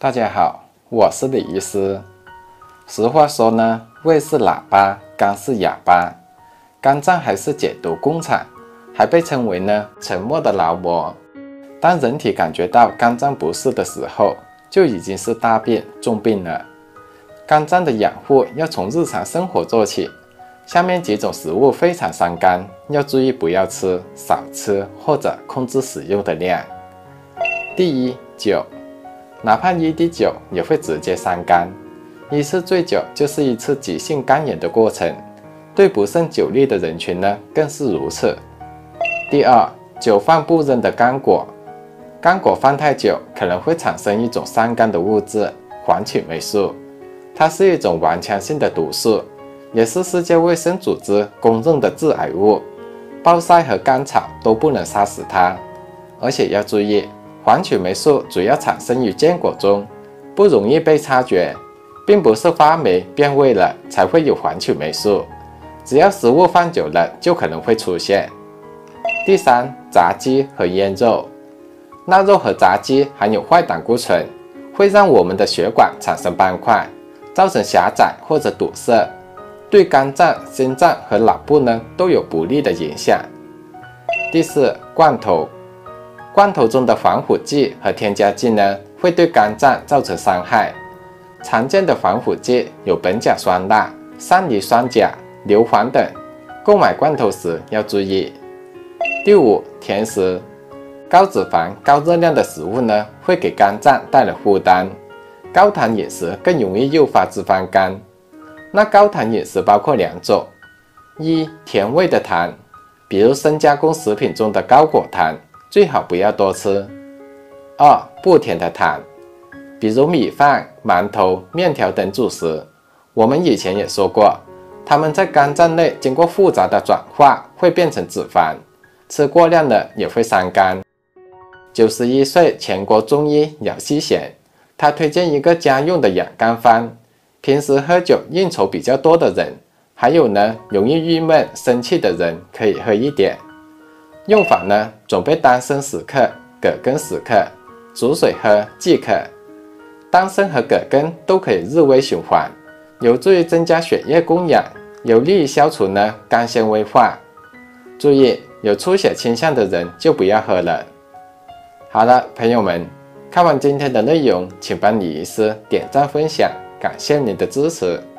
大家好，我是李医师。实话说呢，胃是喇叭，肝是哑巴。肝脏还是解毒工厂，还被称为呢沉默的劳模。当人体感觉到肝脏不适的时候，就已经是大病重病了。肝脏的养护要从日常生活做起。下面几种食物非常伤肝，要注意不要吃、少吃或者控制使用的量。第一，酒。哪怕一滴酒也会直接伤肝，一次醉酒就是一次急性肝炎的过程，对不胜酒力的人群呢更是如此。第二，久放不扔的干果，干果放太久可能会产生一种伤肝的物质黄曲霉素，它是一种顽强性的毒素，也是世界卫生组织公认的致癌物，暴晒和甘草都不能杀死它。而且要注意，黄曲霉素主要产生于坚果中，不容易被察觉，并不是发霉变味了才会有黄曲霉素，只要食物放久了就可能会出现。第三，炸鸡和腌肉。腊肉和炸鸡含有坏胆固醇，会让我们的血管产生斑块，造成狭窄或者堵塞，对肝脏、心脏和脑部呢都有不利的影响。第四，罐头。罐头中的防腐剂和添加剂呢，会对肝脏造成伤害。常见的防腐剂有苯甲酸钠、三氯酸钾、硫磺等，购买罐头时要注意。第五，甜食。高脂肪、高热量的食物呢，会给肝脏带来负担。高糖饮食更容易诱发脂肪肝。那高糖饮食包括两种：一，甜味的糖，比如深加工食品中的高果糖，最好不要多吃。二，不甜的糖，比如米饭、馒头、面条等主食。我们以前也说过，它们在肝脏内经过复杂的转化，会变成脂肪，吃过量了也会伤肝。91岁全国中医姚希贤，他推荐一个家用的养肝方，平时喝酒应酬比较多的人，还有呢容易郁闷生气的人可以喝一点。用法呢，准备丹参10克、葛根10克，煮水喝即可。丹参和葛根都可以日微循环，有助于增加血液供氧，有利于消除呢肝纤维化。注意，有出血倾向的人就不要喝了。好了，朋友们，看完今天的内容，请帮李医师点赞分享，感谢您的支持。